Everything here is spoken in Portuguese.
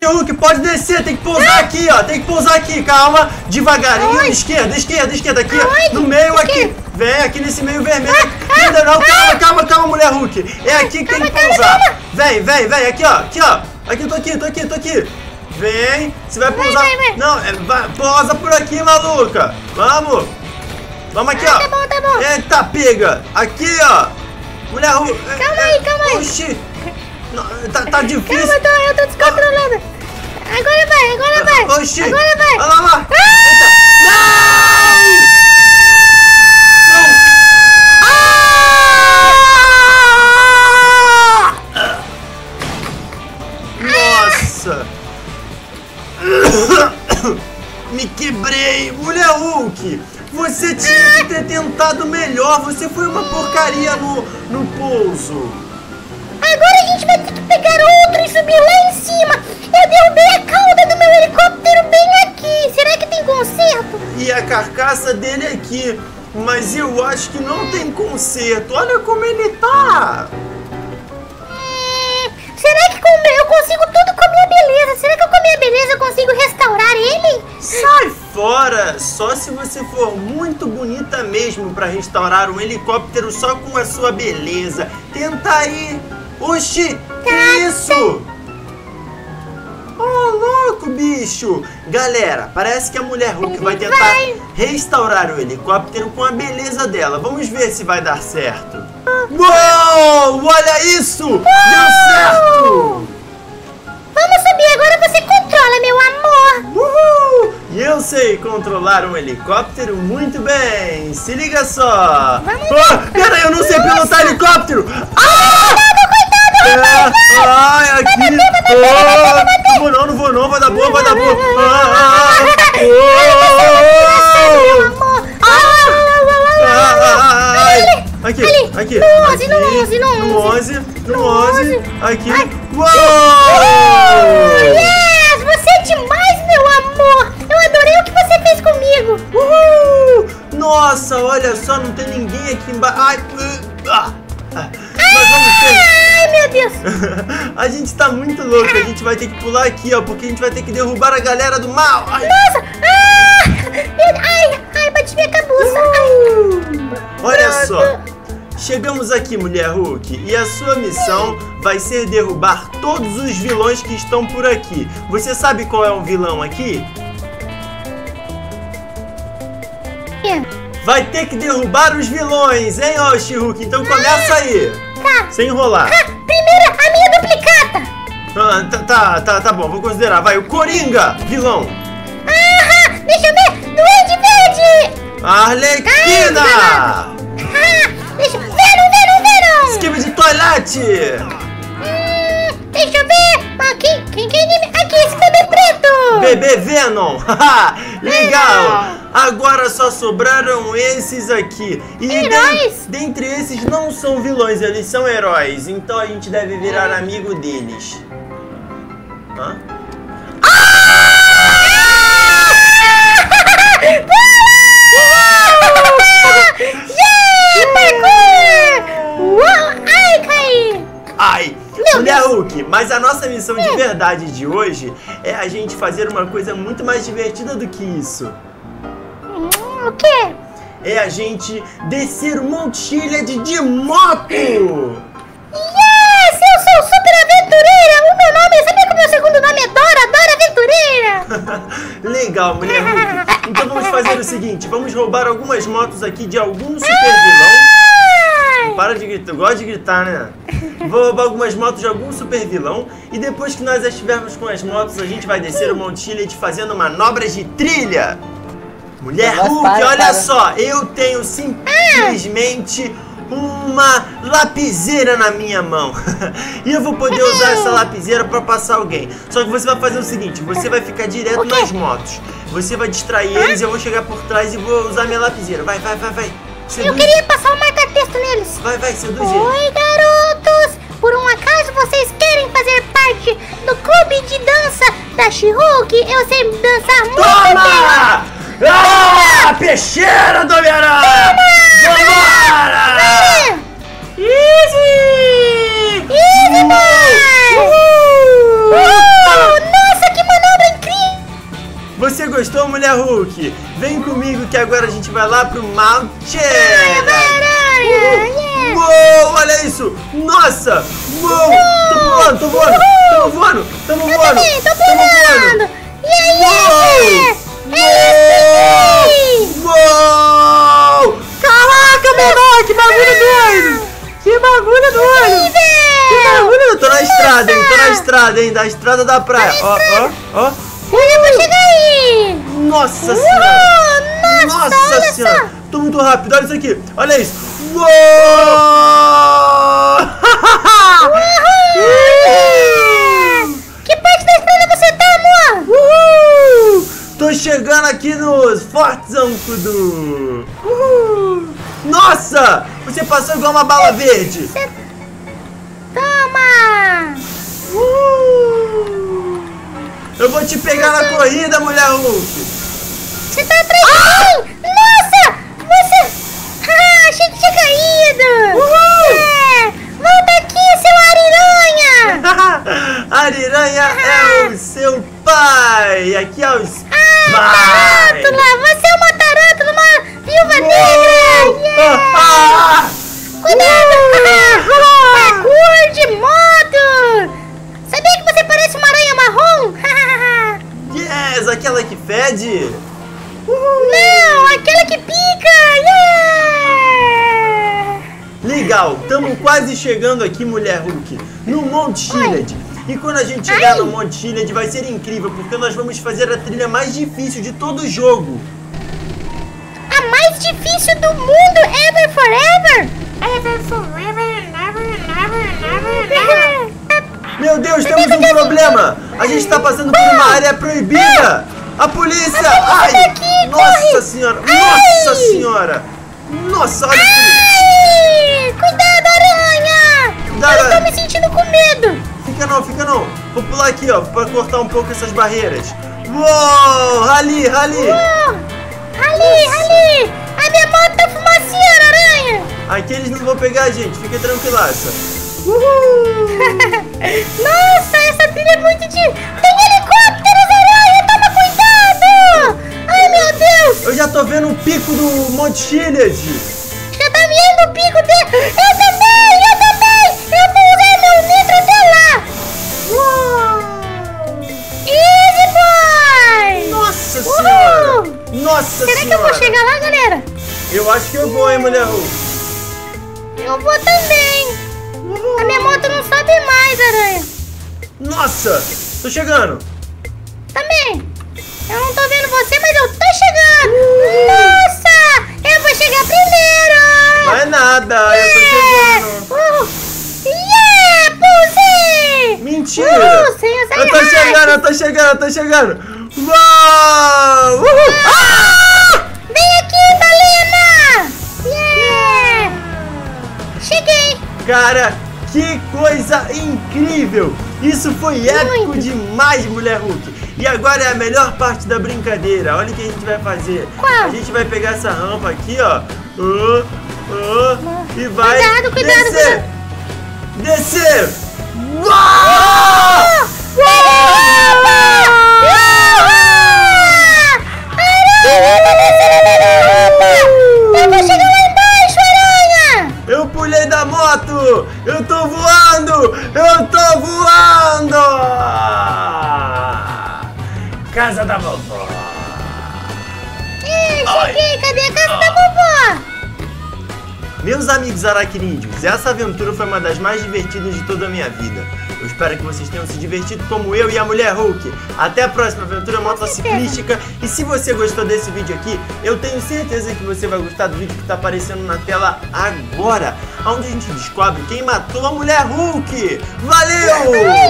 Hulk, pode descer, tem que pousar aqui, ó. Tem que pousar aqui, calma. Devagarinho, esquerda, aqui, no meio aqui. Vem aqui nesse meio vermelho. Ainda não, calma, mulher Hulk. É aqui que tem que pousar. Vem, aqui, ó. Aqui, tô aqui. Vem, você vai pousar. Não, pousa por aqui, maluca. Vamos aqui, ó. Tá bom. Eita, pega. Aqui, ó. Mulher Hulk. Calma aí. Oxi. Não, tá difícil. Calma, eu tô descontrolando. Agora vai. Oxi. Agora vai. Olha lá. Eita. Não! Nossa. Me quebrei. Mulher Hulk, você tinha que ter tentado melhor. Você foi uma porcaria no pouso. Agora a gente vai ter que pegar outro e subir lá em cima. Eu derrubei a cauda do meu helicóptero bem aqui. Será que tem conserto? E a carcaça dele aqui. Mas eu acho que não tem conserto. Olha como ele tá. Será que eu consigo tudo com a minha beleza? Será que com a minha beleza eu consigo restaurar ele? Sai fora! Só se você for muito bonita mesmo pra restaurar um helicóptero só com a sua beleza. Tenta aí. Oxi, que isso? Oh, louco, bicho! Galera, parece que a mulher Hulk vai tentar restaurar o helicóptero com a beleza dela. Vamos ver se vai dar certo. Uou! Olha isso! Deu certo! Vamos subir, agora você controla, meu amor! Uhul! E eu sei controlar um helicóptero muito bem! Se liga só! Peraí, eu não sei pilotar helicóptero! Ai, aqui! Não vou não, vai dar boa! Aqui. No 11. Aqui. Uou! Yes! Você é demais, meu amor! Eu adorei o que você fez comigo! Uhul! Nossa, olha só, não tem ninguém aqui embaixo. Mas vamos ter... Ai, meu Deus! A gente tá muito louco, a gente vai ter que pular aqui, ó, porque a gente vai ter que derrubar a galera do mal. Ai. Nossa! Ai, bati minha cabeça! Olha só, chegamos aqui, mulher Hulk, e a sua missão vai ser derrubar todos os vilões que estão por aqui. Você sabe qual é um vilão aqui? Vai ter que derrubar os vilões, hein, ó, She-Hulk? Então começa aí. Tá. Sem enrolar. Primeiro, a minha duplicata. Tá bom, vou considerar. Vai, o Coringa, vilão. Deixa eu ver. Duende Verde. Arlequina. Deixa eu ver. Venom. Esquiva de toilette. Deixa eu ver. Quem é inimigo? Aqui, esse bebê preto. Bebê Venom. Legal. Agora só sobraram esses aqui. E heróis? dentre esses não são vilões, eles são heróis. Então a gente deve virar amigo deles. Hã? Ai, caí. Ai, mulher Hulk, mas a nossa missão de verdade de hoje é a gente fazer uma coisa muito mais divertida do que isso. O quê? É a gente descer o Monte Chiliad de moto! Yes! Eu sou super aventureira! O meu nome, sabia que o meu segundo nome é Dora Aventureira! Legal, mulher Hulk. Então vamos fazer o seguinte, vamos roubar algumas motos aqui de algum super vilão. Para de gritar, eu gosto de gritar, né? Vou roubar algumas motos de algum super vilão. E depois que nós estivermos com as motos, a gente vai descer o Monte Chiliad fazendo manobras de trilha. Mulher Hulk, olha só, eu tenho simplesmente uma lapiseira na minha mão. E eu vou poder usar essa lapiseira pra passar alguém. Só que você vai fazer o seguinte, você vai ficar direto nas motos. Você vai distrair eles, eu vou chegar por trás e vou usar minha lapiseira. Vai. Eu queria passar um marca-texto neles. Vai, seduz eles. Oi, garotos. Por um acaso vocês querem fazer parte do clube de dança da She-Hulk? Eu sei dançar muito bem. Peixeira do Homem-Aranha! Vambora! Easy, boy! Nossa, Mulher Hulk. Vem comigo que agora a gente vai lá pro Mount Aranha! Uou, olha isso! Nossa! Uou! Tô voando! Tamo voando! Tô pulando! Uou! Caraca, menor! Que bagulho doido! Que bagulho doido! Tô na estrada, hein? Tô na estrada, hein? Da estrada da praia. Ó. Eu vou chegar aí! Nossa senhora! Nossa senhora! Tô muito rápido, olha isso aqui! Olha isso! Uou! Que parte da estrada você tá, amor? Tô chegando aqui nos Fortes Zancudo! Nossa! Você passou igual uma bala verde! Toma! Eu vou te pegar na corrida, Mulher Hulk! Você tá atrás de mim! Nossa! Você... achei que tinha caído! Volta aqui, seu Ariranha! Ariranha é o seu pai! Aqui é os Tarântula! Você é uma tarântula, uma viúva negra! Cuidado! Parkour de moto! Sabia que você parece uma aranha marrom? Yes! Aquela que fede! Não! Aquela que pica! Yeah! Legal! Estamos quase chegando aqui, Mulher Hulk, no Monte Chiliad. E quando a gente chegar no Monte Chiliad vai ser incrível, porque nós vamos fazer a trilha mais difícil de todo o jogo. A mais difícil do mundo, ever forever! Ever, forever, never, never, never, never. Meu Deus, temos um problema! A gente está passando por uma área proibida! A polícia! Ai! Daqui, Nossa corre. senhora! Ai. Nossa senhora! Nossa, olha isso! Ai, cuidado, aranha! Cuidado. Eu tô me sentindo com medo! Fica não! Vou pular aqui, ó, para cortar um pouco essas barreiras. Uou! Rali! Ali! A minha moto tá fumaceira, aranha! Aqui eles não vão pegar a gente, fica tranquilaça. Nossa, essa trilha é muito de... Tem helicópteros, aranha! Toma cuidado! Ai, meu Deus! Eu já tô vendo o pico do Monte Chiliad. Já tá vendo o pico dele? Eu também! Eu vou usar meu nitro até lá! Easy, boy! Nossa senhora! Nossa Será que senhora! eu vou chegar lá, galera? Eu acho que eu vou, hein, Mulher Hulk? Eu vou também! A minha moto não sobe mais, aranha! Nossa! Tô chegando! Também! Eu não tô vendo você, mas eu tô chegando! Nossa! Eu vou chegar primeiro! Não é nada, eu tô chegando! Yeah! Pulsei! Mentira! Sem usar Eu tô chegando! Uou! Vem aqui, Balena! Yeah! Cheguei! Cara, que coisa incrível! Isso foi épico Muito. demais, Mulher Hulk! E agora é a melhor parte da brincadeira. Olha o que a gente vai fazer. Qual? A gente vai pegar essa rampa aqui, ó. E vai Cuidado, descer. Descer! Uau! Eu vou chegar lá embaixo, aranha! Eu pulei da moto! Eu tô voando! Casa da vovó! Cheguei! Cadê a casa da vovó? Meus amigos aracnídeos, essa aventura foi uma das mais divertidas de toda a minha vida. Eu espero que vocês tenham se divertido como eu e a Mulher Hulk. Até a próxima aventura motociclística. E se você gostou desse vídeo aqui, eu tenho certeza que você vai gostar do vídeo que está aparecendo na tela agora, onde a gente descobre quem matou a Mulher Hulk. Valeu!